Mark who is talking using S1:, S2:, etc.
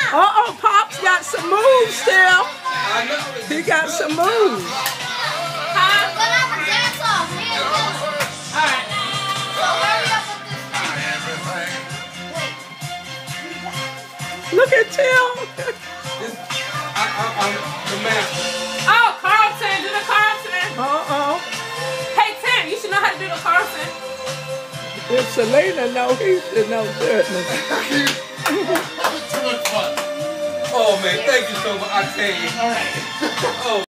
S1: Uh-oh, Pop's got some moves still.
S2: I know.
S1: He got some moves.
S3: Huh? But I'm a dance off. Alright. So hurry up with this thing.
S1: Look at Tim.
S2: I'm the master.
S4: Oh, Carlton, do the Carlton.
S1: Uh-oh.
S4: Hey, Tim, you should know how to do the Carlton.
S1: If Selena know, he should know certainly.
S2: Too much fun. Oh man, thank you so much. I tell you. All right. Oh.